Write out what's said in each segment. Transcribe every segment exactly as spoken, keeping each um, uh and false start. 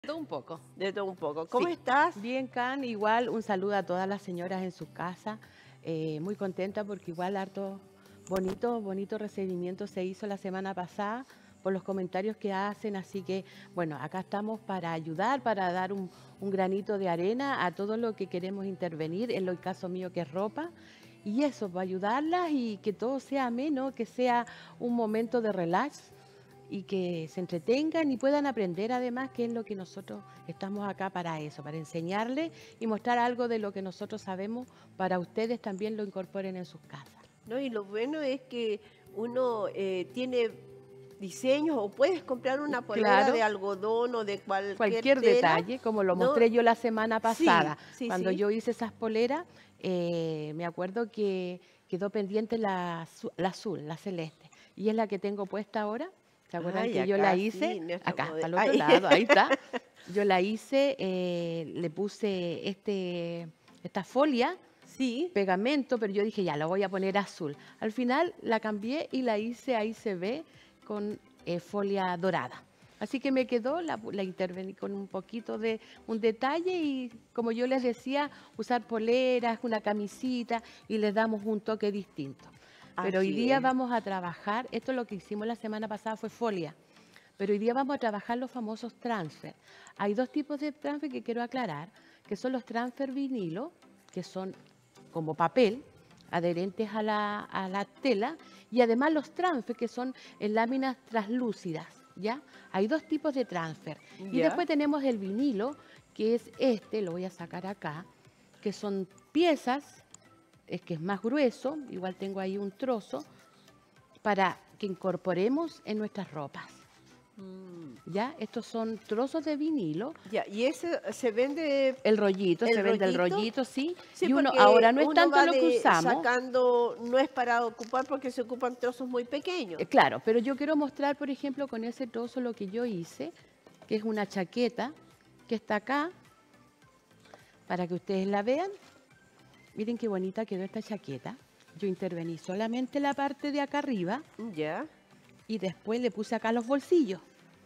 Todo un poco. De todo un poco. ¿Cómo Sí. estás? Bien, Can. Igual un saludo a todas las señoras en su casa. Eh, muy contenta porque igual harto bonito, bonito recibimiento se hizo la semana pasada por los comentarios que hacen. Así que, bueno, acá estamos para ayudar, para dar un, un granito de arena a todo lo que queremos intervenir, en el caso mío que es ropa. Y eso, para ayudarlas y que todo sea ameno, que sea un momento de relax y que se entretengan y puedan aprender además qué es lo que nosotros estamos acá para eso, para enseñarles y mostrar algo de lo que nosotros sabemos para ustedes también lo incorporen en sus casas. ¿No? Y lo bueno es que uno eh, tiene diseños o puedes comprar una polera de Claro, algodón o de cualquier cualquier tela, detalle, como lo ¿no? mostré yo la semana Sí, pasada, sí, cuando sí. yo hice esas poleras, eh, me acuerdo que quedó pendiente la, azu- la azul, la celeste, y es la que tengo puesta ahora. ¿Se acuerdan Ay, que yo la acá hice? sí, nuestro Acá, modelo. para el otro Ay. lado, ahí está. Yo la hice, eh, le puse este, esta folia, Sí. pegamento, pero yo dije, ya, la voy a poner azul. Al final la cambié y la hice, ahí se ve, con eh, folia dorada. Así que me quedó, la, la intervení con un poquito de un detalle y como yo les decía, usar poleras, una camisita y les damos un toque distinto. Pero hoy Así día es. vamos a trabajar, esto lo que hicimos la semana pasada fue folia, pero hoy día vamos a trabajar los famosos transfer. Hay dos tipos de transfer que quiero aclarar, que son los transfer vinilo, que son como papel, adherentes a la, a la tela, y además los transfer, que son en láminas translúcidas, ¿ya? Hay dos tipos de transfer. Y Ya. después tenemos el vinilo, que es este, lo voy a sacar acá, que son piezas, es que es más grueso, igual tengo ahí un trozo, para que incorporemos en nuestras ropas. Mm, ¿Ya? Estos son trozos de vinilo. ya, y ese se vende El rollito, se el vende el rollito. rollito, sí. Sí, Y uno, porque ahora no es uno tanto va lo que de usamos, sacando, no es para ocupar porque se ocupan trozos muy pequeños. eh, claro, pero yo quiero mostrar, por ejemplo, con ese trozo lo que yo hice, que es una chaqueta que está acá, para que ustedes la vean. Miren qué bonita quedó esta chaqueta. Yo intervení solamente la parte de acá arriba Ya. y después le puse acá los bolsillos.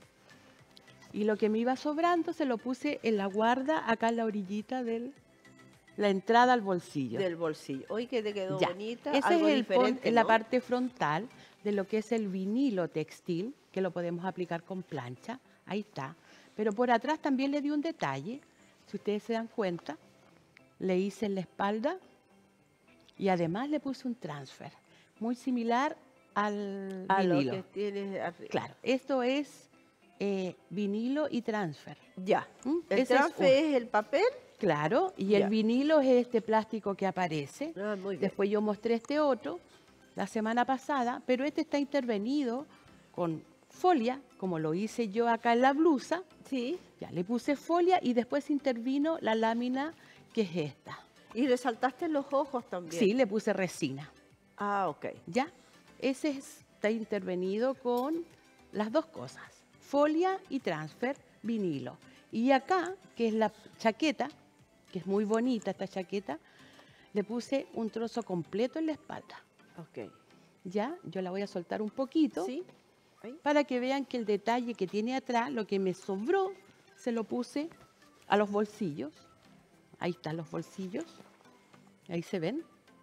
Y lo que me iba sobrando se lo puse en la guarda, acá en la orillita de la entrada al bolsillo. Del bolsillo. Hoy que te quedó Ya, bonita, ese es algo el pon- diferente, la ¿no? parte frontal de lo que es el vinilo textil, que lo podemos aplicar con plancha. Ahí está. Pero por atrás también le di un detalle. Si ustedes se dan cuenta, le hice en la espalda y además le puse un transfer, muy similar al A lo que vinilo. tienes arriba. Claro, esto es eh, vinilo y transfer. Ya. ¿Mm? El Ese es un- trafe es el papel. Claro, y el Ya. vinilo es este plástico que aparece. Ah, muy bien. Después yo mostré este otro la semana pasada, pero este está intervenido con folia, como lo hice yo acá en la blusa. Sí. Ya le puse folia y después intervino la lámina que es esta. Y resaltaste los ojos también. Sí, le puse resina. Ah, ok. ¿Ya? Ese es- está intervenido con las dos cosas, folia y transfer, vinilo. Y acá, que es la chaqueta, que es muy bonita esta chaqueta, le puse un trozo completo en la espalda. Ok. ¿Ya? Yo la voy a soltar un poquito Sí. Ahí. para que vean que el detalle que tiene atrás, lo que me sobró, se lo puse a los bolsillos. Ahí están los bolsillos. Ahí se ven.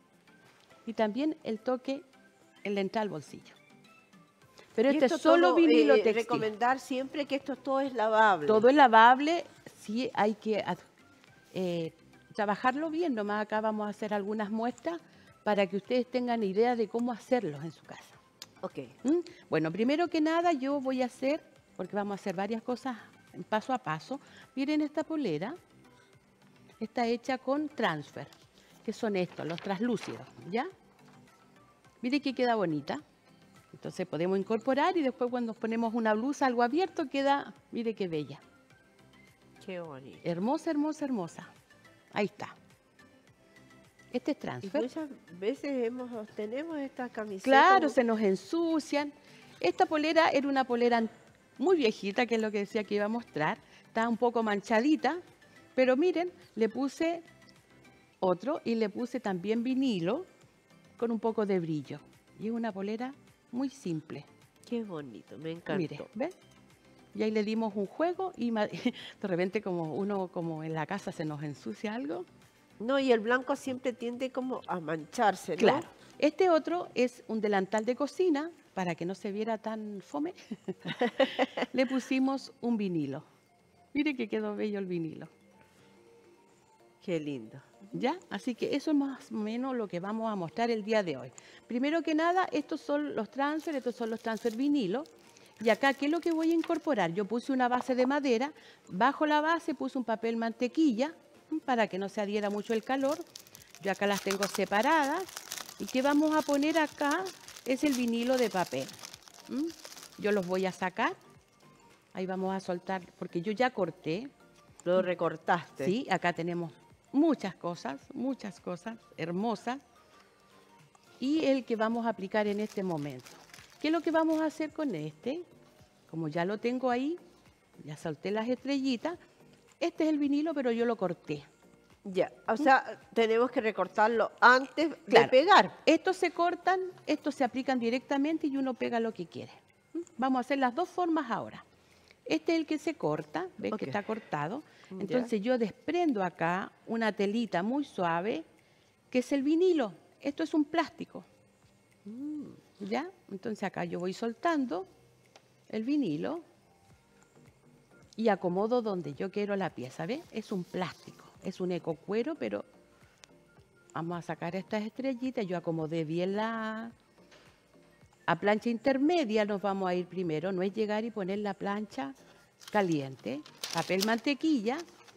Y también el toque en la entrada al bolsillo. Pero Y este es esto solo todo, vinilo eh, textil. recomendar siempre que esto todo es lavable. Todo es lavable, sí hay que ad- eh, trabajarlo bien. Nomás acá vamos a hacer algunas muestras para que ustedes tengan idea de cómo hacerlos en su casa. Ok. ¿Mm? Bueno, primero que nada yo voy a hacer, porque vamos a hacer varias cosas paso a paso. Miren esta polera, está hecha con transfer, que son estos, los translúcidos, ¿ya? Miren que queda bonita. Entonces podemos incorporar y después cuando ponemos una blusa, algo abierto, queda, mire qué bella. Qué bonito. Hermosa, hermosa, hermosa. Ahí está. Este es Y transfer. muchas veces hemos, tenemos estas camisetas. Claro, se nos ensucian. Esta polera era una polera an- muy viejita, que es lo que decía que iba a mostrar. Está un poco manchadita, pero miren, le puse otro y le puse también vinilo con un poco de brillo. Y es una polera muy simple. Qué bonito, me encantó. Mire, ¿ven? Y ahí le dimos un juego y ma- de repente como uno, como en la casa se nos ensucia algo. No, y el blanco siempre tiende como a mancharse, ¿no? Claro. Este otro es un delantal de cocina, para que no se viera tan fome. Le pusimos un vinilo. Mire que quedó bello el vinilo. Qué lindo. ¿Ya? Así que eso es más o menos lo que vamos a mostrar el día de hoy. Primero que nada, estos son los transfer, estos son los transfer vinilo. Y acá, ¿qué es lo que voy a incorporar? Yo puse una base de madera, bajo la base puse un papel mantequilla mm, para que no se adhiera mucho el calor. Yo acá las tengo separadas. Y ¿qué vamos a poner acá? Es el vinilo de papel. ¿Mm? Yo los voy a sacar. Ahí vamos a soltar, porque yo ya corté. Lo recortaste. Sí, acá tenemos muchas cosas, muchas cosas hermosas. Y el que vamos a aplicar en este momento. ¿Qué es lo que vamos a hacer con este? Como ya lo tengo ahí, ya solté las estrellitas. Este es el vinilo, pero yo lo corté. Ya, o sea, tenemos que recortarlo antes de Claro. pegar. Estos se cortan, estos se aplican directamente y uno pega lo que quiere. ¿Mm? Vamos a hacer las dos formas ahora. Este es el que se corta, ¿ves Ok. que está cortado? Ya. Entonces yo desprendo acá una telita muy suave, que es el vinilo. Esto es un plástico. Mm. ¿Ya? Entonces acá yo voy soltando el vinilo y acomodo donde yo quiero la pieza, ¿ves? Es un plástico, es un ecocuero, pero vamos a sacar estas estrellitas. Yo acomodé bien la... A plancha intermedia nos vamos a ir primero, no es llegar y poner la plancha caliente. Papel mantequilla.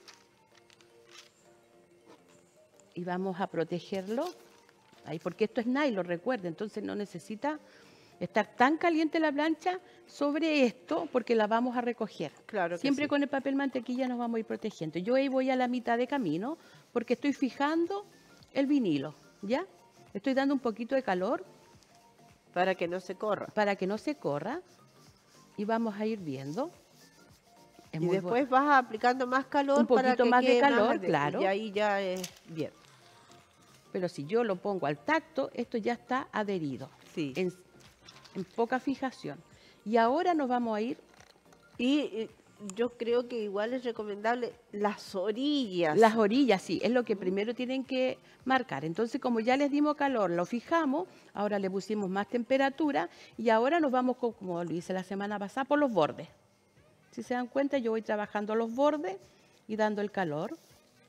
Y vamos a protegerlo. Ahí, porque esto es nylon, recuerden, entonces no necesita estar tan caliente la plancha sobre esto porque la vamos a recoger. Claro que Siempre sí. con el papel mantequilla nos vamos a ir protegiendo. Yo ahí voy a la mitad de camino porque estoy fijando el vinilo, ¿ya? Estoy dando un poquito de calor Para que no se corra. para que no se corra y vamos a ir viendo. Es Y muy después vas aplicando más calor Un para poquito que más de quede calor, ade- claro. Y ahí ya es bien. Pero si yo lo pongo al tacto, esto ya está adherido, Sí. en, en poca fijación. Y ahora nos vamos a ir, Y eh, yo creo que igual es recomendable las orillas. las orillas, sí, es lo que primero tienen que marcar. Entonces, como ya les dimos calor, lo fijamos, ahora le pusimos más temperatura y ahora nos vamos, con- como lo hice la semana pasada, por los bordes. Si se dan cuenta, yo voy trabajando los bordes y dando el calor.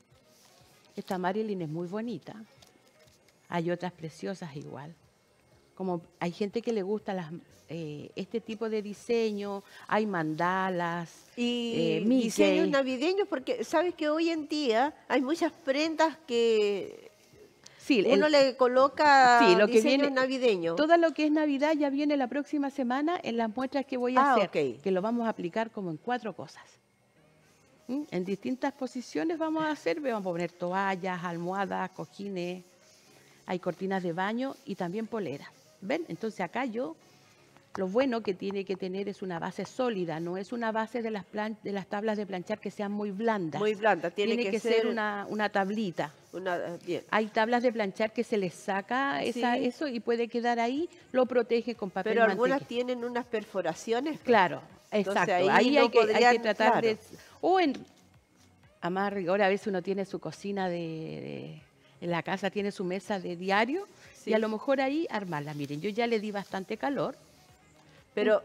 Esta Marilyn es muy bonita. Hay otras preciosas igual. Como hay gente que le gusta las, eh, este tipo de diseño, hay mandalas, Y eh, Mickey. diseños navideños, porque sabes que hoy en día hay muchas prendas que Sí, el- uno le coloca sí, lo que diseños viene, navideños. todo lo que es Navidad ya viene la próxima semana en las muestras que voy a Ah, hacer, ok. que lo vamos a aplicar como en cuatro cosas. ¿Mm? En distintas posiciones vamos a hacer, vamos a poner toallas, almohadas, cojines, hay cortinas de baño y también poleras. ¿Ven? Entonces acá yo, lo bueno que tiene que tener es una base sólida, no es una base de las, plan- de las tablas de planchar que sean muy blandas. Muy blanda, tiene, que, ser una, una tablita. una- bien. Hay tablas de planchar que se les saca esa, Sí. eso y puede quedar ahí, lo protege con papel Pero algunas mantequilla. tienen unas perforaciones. Claro, Entonces, exacto. ahí Ahí, no hay, que, hay que podrían- tratar de... claro. O en... A más rigor, a veces uno tiene su cocina de, de- en la casa, tiene su mesa de diario Sí. y a lo mejor ahí armarla. Miren, yo ya le di bastante calor. Pero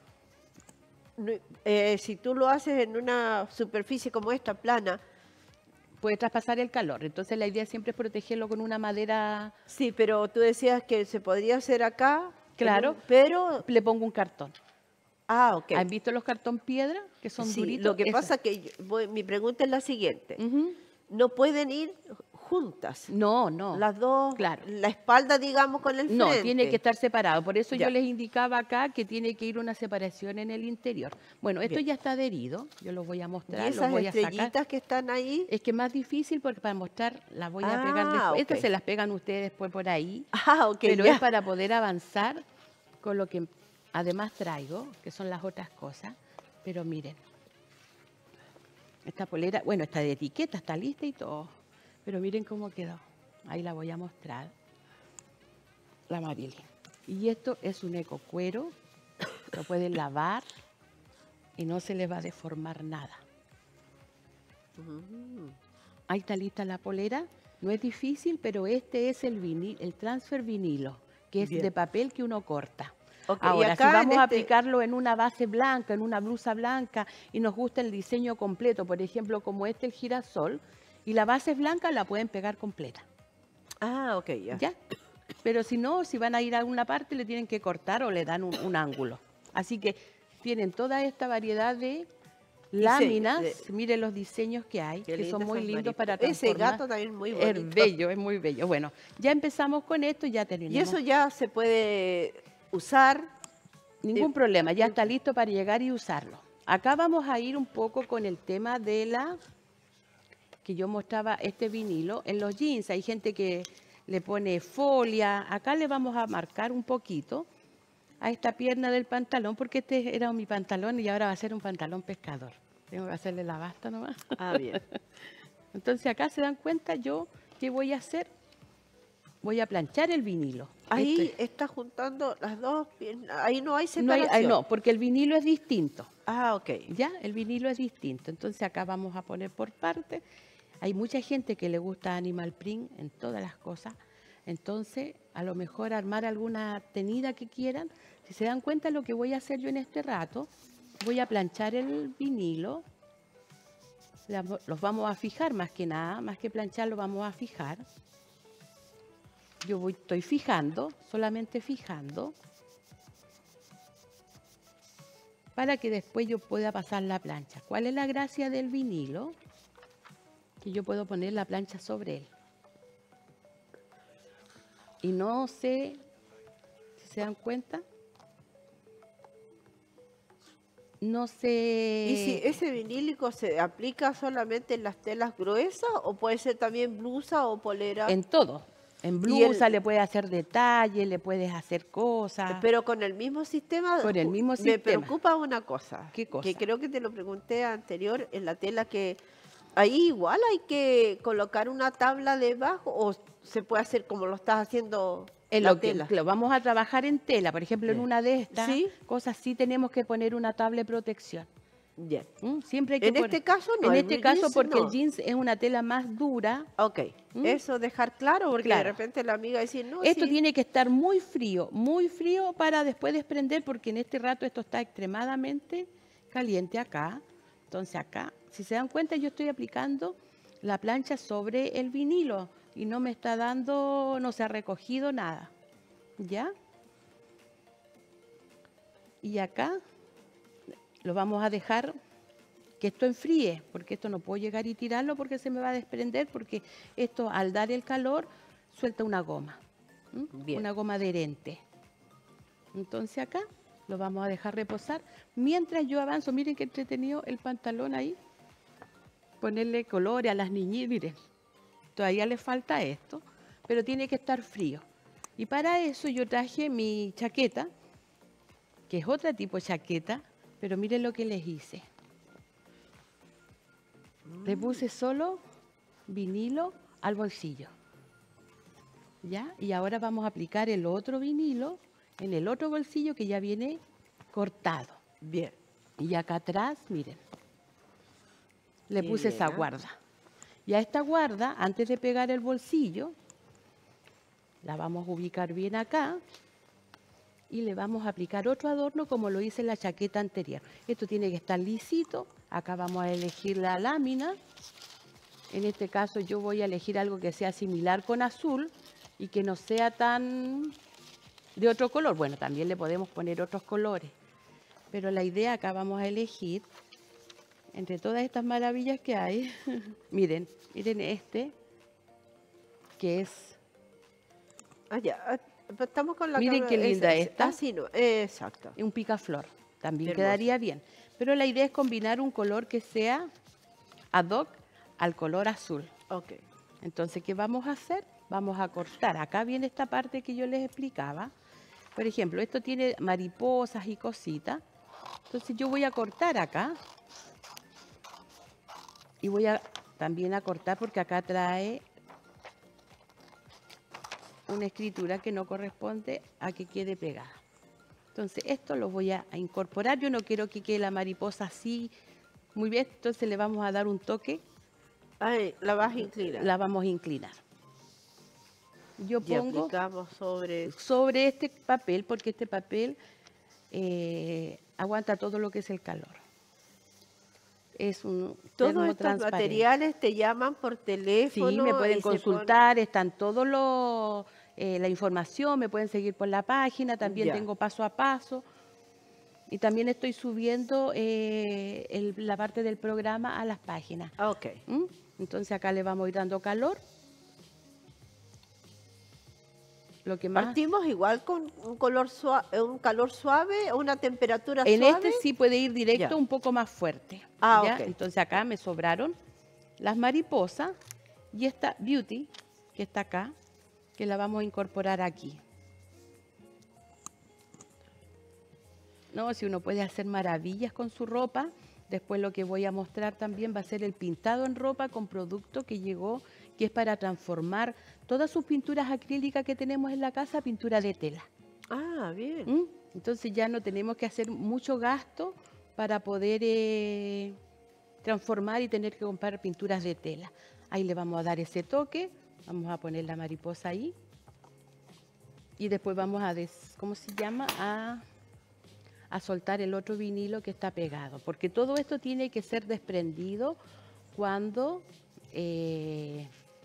no- eh, si tú lo haces en una superficie como esta, plana, Puede traspasar el calor. Entonces la idea siempre es protegerlo con una madera... sí, pero tú decías que se podría hacer acá. en Claro. un- pero, Le pongo un cartón. ah, ok. ¿Han visto los cartón piedra? Que son Sí, duritos. lo que Eso. pasa que yo- voy- mi pregunta es la siguiente. Ujú. No pueden ir juntas. No, no. Las dos, Claro. la espalda, digamos, con el frente. No, tiene que estar separado. Por eso Ya. yo les indicaba acá que tiene que ir una separación en el interior. Bueno, esto Bien. ya está adherido. Yo los voy a Y mostrar, los esas voy a sacar. estrellitas que están ahí. Es que es más difícil porque para mostrar las voy a pegar Ah, después. Estas ok. se las pegan ustedes después por ahí. Ah, ok. pero ya. es para poder avanzar con lo que además traigo, que son las otras cosas. Pero miren, esta polera, bueno, está de etiqueta, está lista y todo. Pero miren cómo quedó. Ahí la voy a mostrar. La Marilyn. Y esto es un ecocuero. Lo pueden lavar. y no se les va a deformar nada. Mm. Ahí está lista la polera. No es difícil, pero este es el vinil, el transfer vinilo, que es Bien. de papel que uno corta. Ok, y Ahora, si acá en vamos a este- aplicarlo en una base blanca, en una blusa blanca, y nos gusta el diseño completo, por ejemplo, como este, el girasol, y la base es blanca, la pueden pegar completa. Ah, ok, ya. ¿Ya? Pero si no, si van a ir a alguna parte, le tienen que cortar o le dan un, un ángulo. Así que tienen toda esta variedad de láminas. de- Miren los diseños que hay, Qué que son lindas muy esas lindos para mariposas. Ese transformar. gato también muy Es bonito. bello, es muy bello. Bueno, ya empezamos con esto, ya tenemos. Y eso ya se puede usar. Ningún eh, problema, ya muy está bien. listo para llegar y usarlo. Acá vamos a ir un poco con el tema de la, que yo mostraba este vinilo en los jeans. Hay gente que le pone folia. Acá le vamos a marcar un poquito a esta pierna del pantalón, porque este era mi pantalón y ahora va a ser un pantalón pescador. Tengo que hacerle la basta nomás. Ah, bien. Entonces acá se dan cuenta yo qué voy a hacer. Voy a planchar el vinilo. Ahí Este- está juntando las dos piernas. Ahí no hay no, hay- separación. ay, no, porque el vinilo es distinto. Ah, ok. Ya, el vinilo es distinto. Entonces acá vamos a poner por parte. Hay mucha gente que le gusta animal print en todas las cosas. Entonces, a lo mejor armar alguna tenida que quieran. Si se dan cuenta lo que voy a hacer yo en este rato, voy a planchar el vinilo. La- Los vamos a fijar más que nada, más que planchar, lo vamos a fijar. Yo voy, estoy fijando, solamente fijando, para que después yo pueda pasar la plancha. ¿Cuál es la gracia del vinilo? Que yo puedo poner la plancha sobre él. Y no sé si se dan cuenta. No sé. ¿Y si ese vinílico se aplica solamente en las telas gruesas o puede ser también blusa o polera? En todo. En Y el- blusa le puedes hacer detalles, le puedes hacer cosas. Pero con el mismo sistema. Con el ju- mismo Me sistema. preocupa una cosa. ¿Qué cosa? Que creo que te lo pregunté anterior en la tela, que ahí igual hay que colocar una tabla debajo o se puede hacer como lo estás haciendo En la lo que tela. lo vamos a trabajar en tela, por ejemplo, en Bien. una de estas Sí. cosas sí tenemos que poner una tabla de protección. Bien. ¿Mm? Siempre hay que En poner- este caso no. En el este caso jeans porque no. el jeans es una tela más dura. Ok, ¿Mm? eso dejar claro porque Claro. de repente la amiga dice, no, Esto sí. tiene que estar muy frío, muy frío para después desprender, porque en este rato esto está extremadamente caliente acá. Entonces acá, si se dan cuenta, yo estoy aplicando la plancha sobre el vinilo y no me está dando, no se ha recogido nada. ¿Ya? Y acá lo vamos a dejar que esto enfríe, porque esto no puedo llegar y tirarlo porque se me va a desprender, porque esto al dar el calor suelta una goma, ¿m? Bien. Una goma adherente. Entonces acá lo vamos a dejar reposar mientras yo avanzo. Miren qué entretenido el pantalón ahí. Ponerle colores a las niñitas, miren, todavía le falta esto, pero tiene que estar frío. Y para eso yo traje mi chaqueta, que es otro tipo de chaqueta, pero miren lo que les hice. Le puse solo vinilo al bolsillo. ¿Ya? Y ahora vamos a aplicar el otro vinilo en el otro bolsillo que ya viene cortado. Bien. Y acá atrás, miren, le Qué puse bien, esa ¿ah? guarda. Y a esta guarda, antes de pegar el bolsillo, la vamos a ubicar bien acá y le vamos a aplicar otro adorno como lo hice en la chaqueta anterior. Esto tiene que estar lisito. Acá vamos a elegir la lámina. En este caso yo voy a elegir algo que sea similar con azul y que no sea tan de otro color. Bueno, también le podemos poner otros colores. Pero la idea acá vamos a elegir, entre todas estas maravillas que hay, miren, miren este, que es, Ah, ya. ah, Estamos con la Miren cámara- qué linda ese- ese- esta. Así no, exacto. un picaflor. También Qué hermoso. quedaría bien. Pero la idea es combinar un color que sea ad hoc al color azul. Ok. Entonces, ¿qué vamos a hacer? Vamos a cortar. Acá viene esta parte que yo les explicaba. Por ejemplo, esto tiene mariposas y cositas. Entonces yo voy a cortar acá. Y voy a también a cortar porque acá trae una escritura que no corresponde a que quede pegada. Entonces esto lo voy a, a incorporar. Yo no quiero que quede la mariposa así muy bien, entonces le vamos a dar un toque. Ay, la vas a inclinar. La vamos a inclinar. Yo Y pongo aplicamos sobre... sobre este papel, porque este papel eh, aguanta todo lo que es el calor. Es un Todos termo estos transparente. materiales te llaman por teléfono. Sí, me pueden y se consultar, están todos los, eh, la información, me pueden seguir por la página, también Ya. tengo paso a paso. Y también estoy subiendo eh, el- la parte del programa a las páginas. Ah, ok. ¿Mm? Entonces acá le vamos a ir dando calor. Lo que más... Partimos igual con un, color sua- eh, un calor suave, una temperatura En suave. este sí puede ir directo Ya. un poco más fuerte. Ah, ¿ya? ok. Entonces acá me sobraron las mariposas y esta Beauty, que está acá, que la vamos a incorporar aquí. No, si uno puede hacer maravillas con su ropa. Después lo que voy a mostrar también va a ser el pintado en ropa con producto que llegó, que es para transformar todas sus pinturas acrílicas que tenemos en la casa, pintura de tela. Ah, bien. ¿Mm? Entonces ya no tenemos que hacer mucho gasto para poder eh, transformar y tener que comprar pinturas de tela. Ahí le vamos a dar ese toque, vamos a poner la mariposa ahí y después vamos a, des, ¿cómo se llama? A, a soltar el otro vinilo que está pegado, porque todo esto tiene que ser desprendido cuando eh,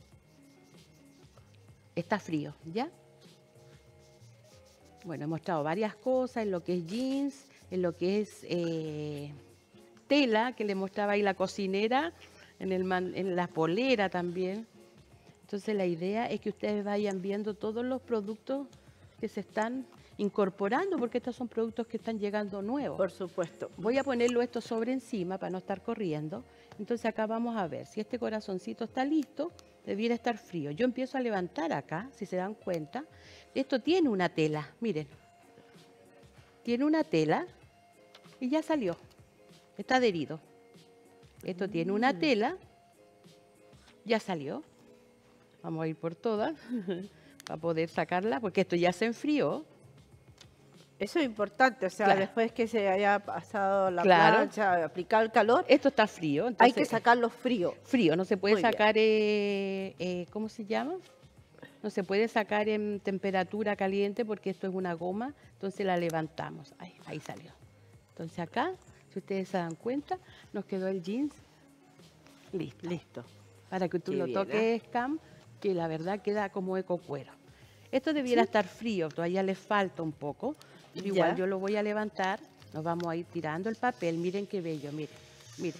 está frío, ¿ya? Bueno, he mostrado varias cosas en lo que es jeans, en lo que es eh, tela, que le mostraba ahí la cocinera, en, el man, en la polera también. Entonces la idea es que ustedes vayan viendo todos los productos que se están incorporando, porque estos son productos que están llegando nuevos. Por supuesto. Voy a ponerlo esto sobre encima para no estar corriendo. Entonces acá vamos a ver si este corazoncito está listo, debiera estar frío. Yo empiezo a levantar acá, si se dan cuenta. Esto tiene una tela, miren. Tiene una tela y ya salió. Está adherido. Esto tiene una tela, ya salió. Vamos a ir por todas para poder sacarla, porque esto ya se enfrió. Eso es importante, o sea, Claro. después que se haya pasado la Claro. plancha, aplicar el calor, Esto está frío. hay Entonces, que sacarlo frío. frío, no se puede Muy bien. sacar, eh, eh, ¿cómo se llama? No se puede sacar en temperatura caliente porque esto es una goma, entonces la levantamos. Ahí, ahí salió. Entonces acá, si ustedes se dan cuenta, nos quedó el jeans listo. Listo. Para que tú Qué lo bien, toques, Cam, que la verdad queda como eco cuero. Esto debiera Sí. estar frío, todavía le falta un poco. Pero igual Ya. yo lo voy a levantar, nos vamos a ir tirando el papel. Miren qué bello, miren, miren.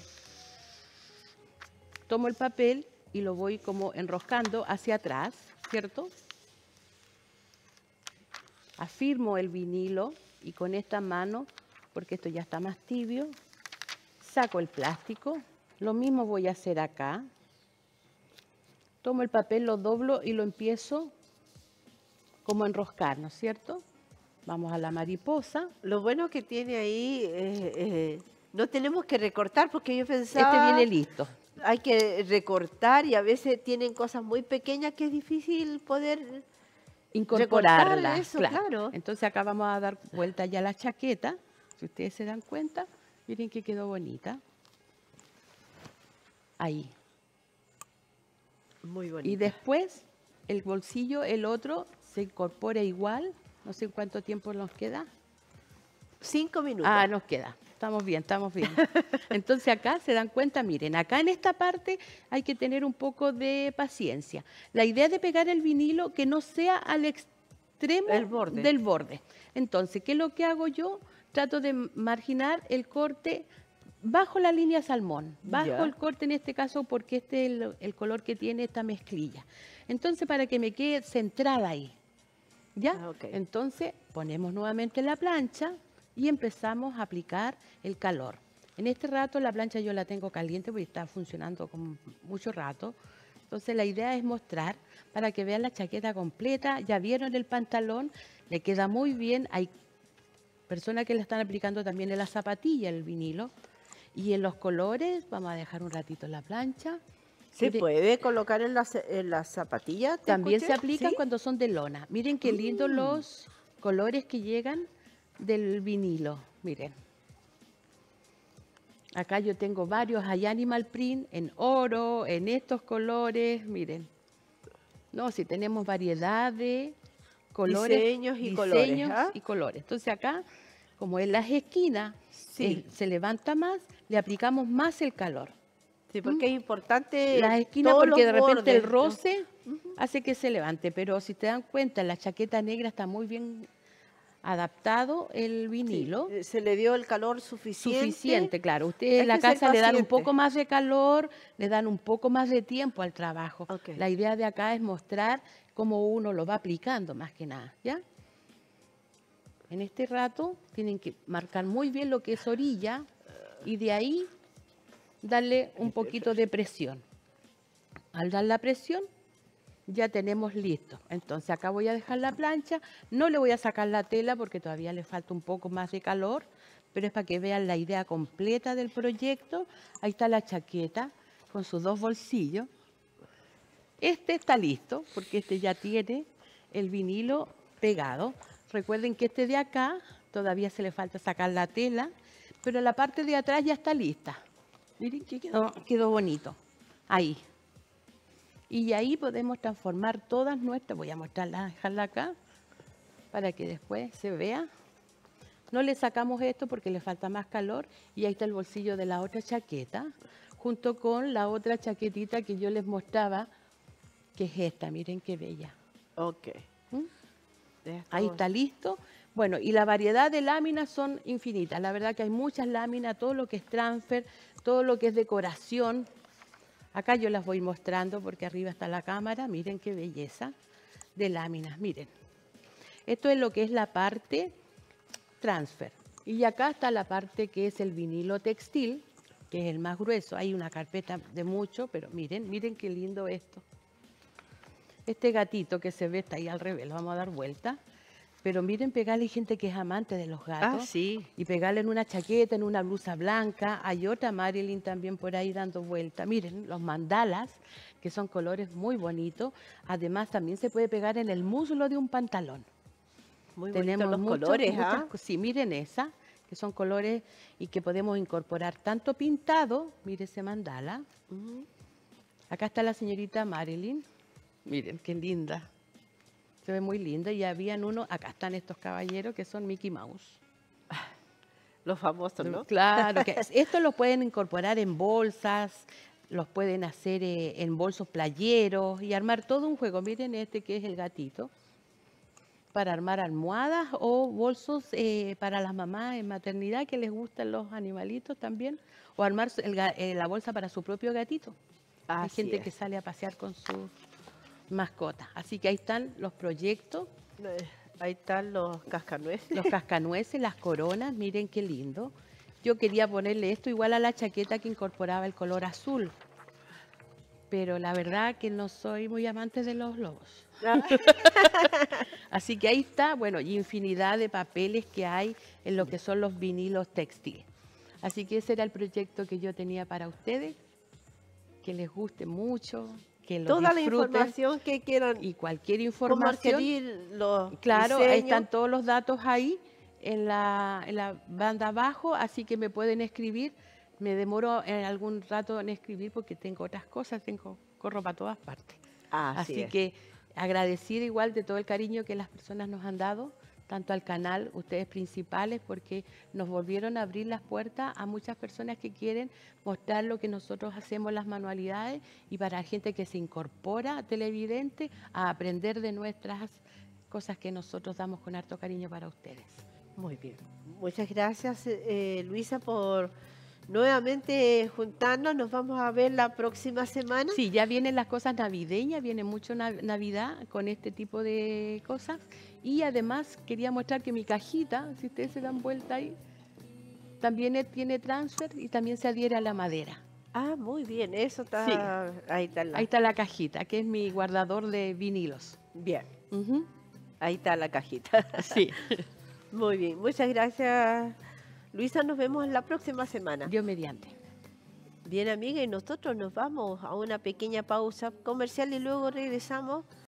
Tomo el papel y lo voy como enroscando hacia atrás, ¿cierto? Afirmo el vinilo y con esta mano, porque esto ya está más tibio, saco el plástico. Lo mismo voy a hacer acá. Tomo el papel, lo doblo y lo empiezo como a enroscar, ¿no es cierto? Vamos a la mariposa. Lo bueno que tiene ahí, eh, eh, no tenemos que recortar, porque yo Este pensaba, viene listo. hay que recortar y a veces tienen cosas muy pequeñas que es difícil poder... Incorporarla. Recortar eso, claro. Entonces acá vamos a dar vuelta ya a la chaqueta. Si ustedes se dan cuenta, miren que quedó bonita. Ahí. Muy bonito. Y después el bolsillo, el otro, se incorpora igual. No sé cuánto tiempo nos queda. Cinco minutos. Ah, nos queda. Estamos bien, estamos bien. Entonces acá se dan cuenta, miren, acá en esta parte hay que tener un poco de paciencia. La idea de pegar el vinilo que no sea al extremo El borde. del borde. Entonces, ¿qué es lo que hago yo? Trato de marginar el corte bajo la línea salmón, bajo Ya. el corte en este caso porque este es el, el color que tiene esta mezclilla. Entonces, para que me quede centrada ahí. ¿Ya? Ah, ok. Entonces, ponemos nuevamente la plancha y empezamos a aplicar el calor. En este rato la plancha yo la tengo caliente porque está funcionando con mucho rato. Entonces la idea es mostrar para que vean la chaqueta completa. Ya vieron el pantalón, le queda muy bien. Hay personas que le están aplicando también en la zapatilla el vinilo. Y en los colores, vamos a dejar un ratito la plancha. ¿Se Mire, puede colocar en las en las zapatillas? ¿Te también escuché? se aplican ¿Sí? cuando son de lona. Miren qué lindos Mm. los colores que llegan. del vinilo, miren. Acá yo tengo varios, hay Animal Print en oro, en estos colores, miren. No, si tenemos variedad de colores, Diseños y diseños colores, ¿ah? y colores. Entonces acá, como en las esquinas Sí. eh, se levanta más, le aplicamos más el calor. Sí, porque es importante Las esquinas todos porque los de repente el bordes, ¿no? roce hace que se levante, pero si te dan cuenta, la chaqueta negra está muy bien adaptado el Sí, vinilo. eh, se le dio el calor suficiente. Suficiente, claro. Ustedes en Hay la que ser casa le dan un paciente. poco más de calor, le dan un poco más de tiempo al trabajo. Ok. La idea de acá es mostrar cómo uno lo va aplicando más que nada, ¿ya? En este rato tienen que marcar muy bien lo que es orilla y de ahí darle un poquito de presión. Al dar la presión ya tenemos listo. Entonces acá voy a dejar la plancha, no le voy a sacar la tela porque todavía le falta un poco más de calor, pero es para que vean la idea completa del proyecto. Ahí está la chaqueta con sus dos bolsillos. Este está listo porque este ya tiene el vinilo pegado. Recuerden que este de acá todavía se le falta sacar la tela, pero la parte de atrás ya está lista. Miren que quedó, quedó bonito. Ahí. Y ahí podemos transformar todas nuestras, voy a mostrarla, dejarla acá, para que después se vea. No le sacamos esto porque le falta más calor y ahí está el bolsillo de la otra chaqueta, junto con la otra chaquetita que yo les mostraba, que es esta, miren qué bella. Ok. ¿Mm? Esto- Ahí está listo. Bueno, y la variedad de láminas son infinitas. La verdad que hay muchas láminas, todo lo que es transfer, todo lo que es decoración. Acá yo las voy mostrando porque arriba está la cámara. Miren qué belleza de láminas. Miren. Esto es lo que es la parte transfer. Y acá está la parte que es el vinilo textil, que es el más grueso. Hay una carpeta de mucho, pero miren, miren qué lindo esto. Este gatito que se ve está ahí al revés, lo vamos a dar vuelta. Pero miren, pegarle, hay gente que es amante de los gatos. Ah, sí. Y pegarle en una chaqueta, en una blusa blanca. Hay otra Marilyn también por ahí dando vuelta. Miren, los mandalas, que son colores muy bonitos. Además, también se puede pegar en el muslo de un pantalón. Muy Tenemos bonitos los muchos- colores, muchas ¿ah? co- Sí, miren esa, que son colores y que podemos incorporar tanto pintado. Mire ese mandala. Ujú. Acá está la señorita Marilyn. Miren, qué linda. Se ve muy linda. Y habían uno, acá están estos caballeros que son Mickey Mouse. Los famosos, ¿no? Claro, que es- esto lo pueden incorporar en bolsas, los pueden hacer eh, en bolsos playeros y armar todo un juego. Miren este que es el gatito, para armar almohadas o bolsos eh, para las mamás en maternidad que les gustan los animalitos también, o armar su- el ga- eh, la bolsa para su propio gatito. Hay Así gente es. que sale a pasear con su mascota. Así que ahí están los proyectos. Eh, Ahí están los cascanueces. Los cascanueces, las coronas, miren qué lindo. Yo quería ponerle esto igual a la chaqueta que incorporaba el color azul. Pero la verdad que no soy muy amante de los lobos. Así que ahí está, bueno, y infinidad de papeles que hay en lo que son los vinilos textiles. Así que ese era el proyecto que yo tenía para ustedes. Que les guste mucho, que lo Toda la disfruten. información que quieran. Y cualquier Cómo información. adquirir los Claro, ahí diseños. están todos los datos ahí en la, en la banda abajo, así que me pueden escribir. Me demoro en algún rato en escribir porque tengo otras cosas, tengo corro para todas partes. Así Así es. que agradecida igual de todo el cariño que las personas nos han dado, tanto al canal, ustedes principales, porque nos volvieron a abrir las puertas a muchas personas que quieren mostrar lo que nosotros hacemos, las manualidades, y para la gente que se incorpora a televidente a aprender de nuestras cosas que nosotros damos con harto cariño para ustedes. Muy bien. Muchas gracias, eh, Luisa, por nuevamente juntarnos. Nos vamos a ver la próxima semana. Sí, ya vienen las cosas navideñas, viene mucho nav- Navidad con este tipo de cosas. Y además quería mostrar que mi cajita, si ustedes se dan vuelta ahí, también es- tiene transfer y también se adhiere a la madera. Ah, muy bien. Eso está. Ahí está la. Ahí está la cajita, que es mi guardador de vinilos. Bien. Ujú. Ahí está la cajita. Sí, Muy bien. Muchas gracias, Luisa. Nos vemos la próxima semana. Dios mediante. Bien, amiga, y nosotros nos vamos a una pequeña pausa comercial y luego regresamos